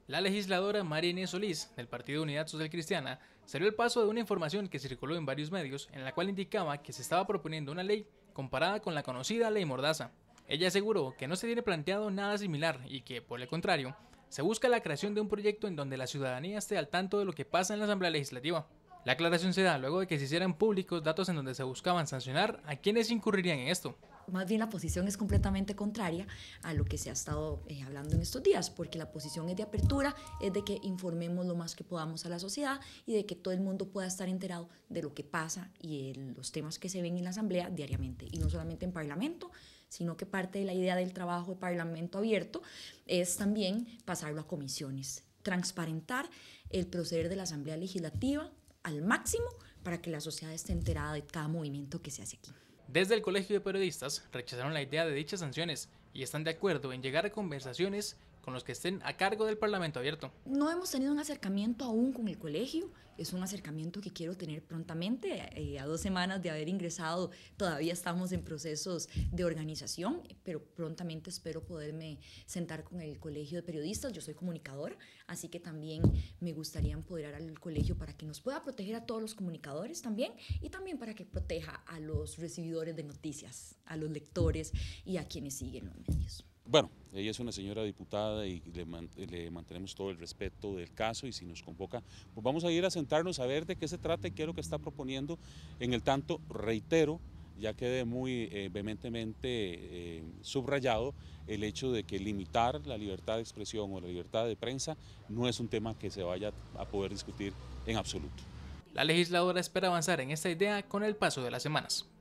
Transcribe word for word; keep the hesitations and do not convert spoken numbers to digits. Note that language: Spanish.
La legisladora María Inés Solís, del Partido Unidad Social Cristiana, salió al paso de una información que circuló en varios medios en la cual indicaba que se estaba proponiendo una ley comparada con la conocida Ley Mordaza. Ella aseguró que no se tiene planteado nada similar y que, por el contrario, se busca la creación de un proyecto en donde la ciudadanía esté al tanto de lo que pasa en la Asamblea Legislativa. La aclaración se da luego de que se hicieran públicos datos en donde se buscaban sancionar a quienes incurrirían en esto. Más bien la posición es completamente contraria a lo que se ha estado eh, hablando en estos días, porque la posición es de apertura, es de que informemos lo más que podamos a la sociedad y de que todo el mundo pueda estar enterado de lo que pasa y de los temas que se ven en la Asamblea diariamente, y no solamente en Parlamento, sino que parte de la idea del trabajo de Parlamento abierto es también pasarlo a comisiones, transparentar el proceder de la Asamblea Legislativa al máximo para que la sociedad esté enterada de cada movimiento que se hace aquí. Desde el Colegio de Periodistas rechazaron la idea de dichas sanciones y están de acuerdo en llegar a conversaciones con los que estén a cargo del Parlamento abierto. No hemos tenido un acercamiento aún con el colegio, es un acercamiento que quiero tener prontamente, eh, a dos semanas de haber ingresado, todavía estamos en procesos de organización, pero prontamente espero poderme sentar con el Colegio de Periodistas. Yo soy comunicadora, así que también me gustaría empoderar al colegio para que nos pueda proteger a todos los comunicadores también, y también para que proteja a los recibidores de noticias, a los lectores y a quienes siguen los medios. Bueno, ella es una señora diputada y le, man, le mantenemos todo el respeto del caso, y si nos convoca, pues vamos a ir a sentarnos a ver de qué se trata y qué es lo que está proponiendo. En el tanto, reitero, ya quede muy eh, vehementemente eh, subrayado el hecho de que limitar la libertad de expresión o la libertad de prensa no es un tema que se vaya a poder discutir en absoluto. La legisladora espera avanzar en esta idea con el paso de las semanas.